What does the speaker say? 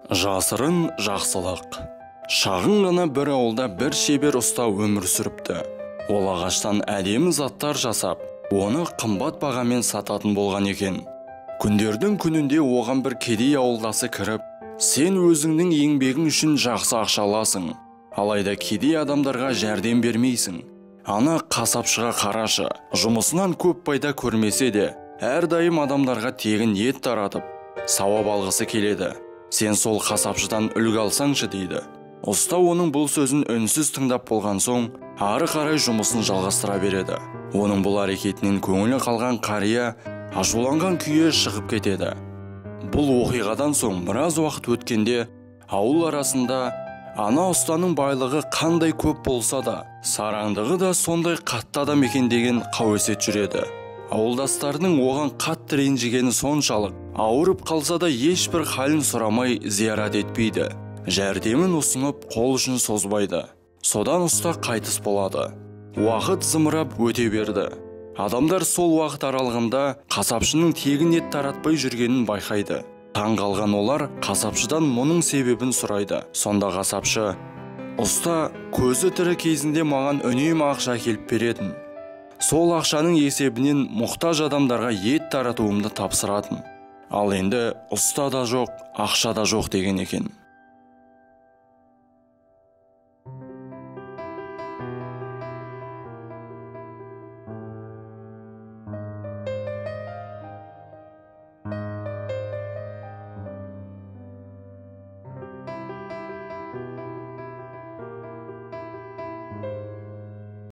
Жасырын жақсылық. Шағын ғана бір ауылда бір шебер ұста өмір сүріпті. Ол ағаштан әдемі заттар жасап, оны қымбат бағамен сататын болған екен. Күндердің күнінде оған бір кедей ауылдасы кіріп, сен өзіңнің еңбегің үшін жақсы ақша аласың, алайда кедей адамдарға жәрдем бермейсің. Ана қасапшыға қарашы, жұмысынан көп пайда көрмесе де, әрдайым адамдарға тегін ет таратып, сауап алғысы келеді. Сен сол қасапшыдан үлгі алсаңшы дейді. Ұста оның бұл сөзін үнсіз тыңдап болған соң, ары қарай жұмысын жалғастыра береді. Оның бұл әрекетінен көңілі қалған қария ашуланған күйі шығып кетеді. Бұл оқиғадан соң біраз уақыт өткенде, ауыл арасында ана ұстаның байлығы қандай көп болса да, сараңдығы да сондай қатты адам екен деген қауесет жүреді. Ауылдастарының оған қатты ренжігені соншалық, ауырып қалса да ешбір халін сұрамай зиярат етпейді. Жәрдемін ұсынып қол ұшын созбайды. Содан ұста қайтыс болады. Уақыт зымырап өте берді. Адамдар сол уақыт аралығында қасапшының тегін ет таратпай жүргенін байқайды. Таң қалған олар қасапшыдан мұның себебін сұрайды. Сонда қасапшы: "Ұста, көзі тірі кезінде маған үнемі ақша әкеліп беретін. Сол ақшаның есебінен мұқтаж адамдарға ет таратуымды тапсыратын. Ал енді ұста да жоқ, ақша да жоқ" деген екен.